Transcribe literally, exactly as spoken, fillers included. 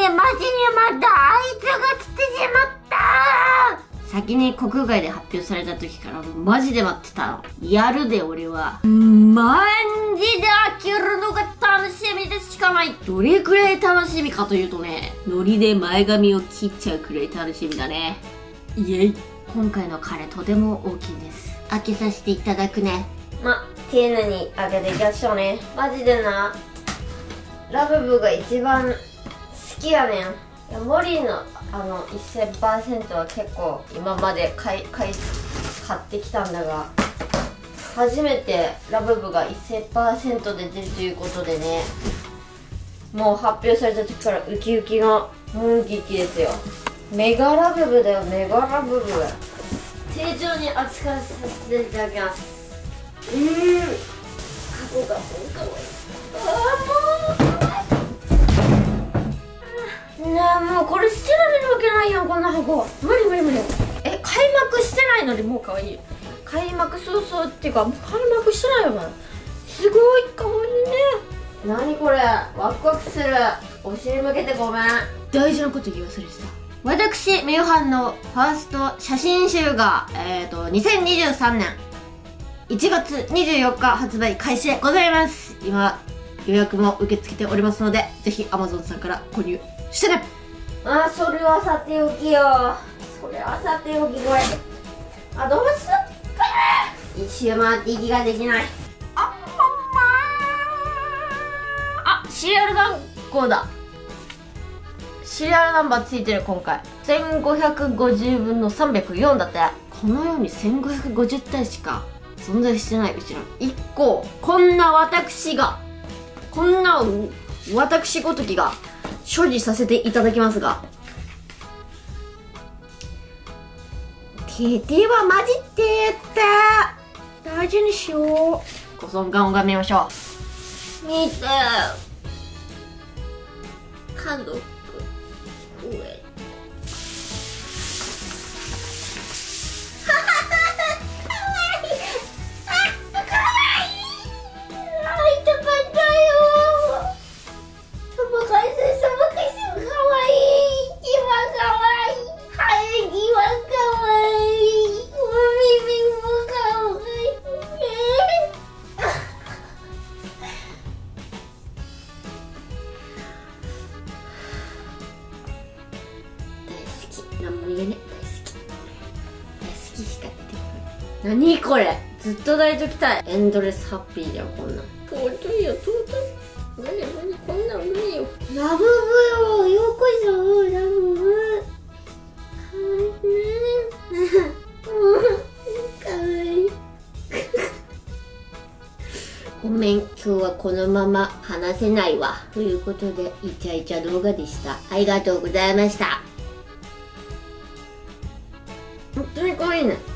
にマジにまたあいつが来てしまった。先に国外で発表された時からマジで待ってたの。やるで俺は。マジで飽きるのが楽しみでしかない。どれくらい楽しみかというとね、ノリで前髪を切っちゃうくらい楽しみだね。イエイ。今回のカレーとても大きいです。開けさせていただくね。ま、丁寧に開けていきましょうね。マジでな、ラブブが一番好きやねん。いやモリーのあの せんパーセント は結構今まで買い買い買ってきたんだが、初めてラブブが せんパーセント で出るということでね、もう発表された時からウキウキのムンキキですよ。メガラブブだよ、メガラブブ。丁重に扱わさせていただきます。うーん、箱がすごいかわいい。あーもうねえ、もうこれ捨てられるわけないやん、こんな箱。無理無理無理。え、開幕してないのにもう可愛い。開幕早々っていうか、もう開幕してないよまだ。すごい可愛いね。なにこれ、ワクワクする。お尻向けてごめん。大事なこと言い忘れてた。私、みゆはんのファースト写真集が、えーと、にせんにじゅうさんねんいちがつにじゅうよっか発売開始でございます。今、予約も受け付けておりますので、ぜひ アマゾン さんから購入してね。あ、それはさておきよ。それはさておき、これ。あ、どうすっか一周回って息ができない。あ、ほんまー。あ、シリアル番号だ。シリアルナンバーついてる今回。せんごひゃくごじゅうぶんのさんびゃくよんだって。このようにせんごひゃくごじゅったいしか存在してないうちのいっこ。こんな私が、こんな私ごときが所持させていただきますが、手手は混じってった。大事にしよう。ご尊顔を拝みましょう。見て、家族上何も言えね、大好き大好きしか出てこない。何これ、ずっと抱いときたい。エンドレスハッピーじゃん、こんなん。尊いよ、尊い。無理無理、こんなん無理よ。ラブブよ、ようこそ、ラブブ。かわいいね。かわいい。ごめん、今日はこのまま話せないわ。ということで、イチャイチャ動画でした。ありがとうございました。本当に可愛いね。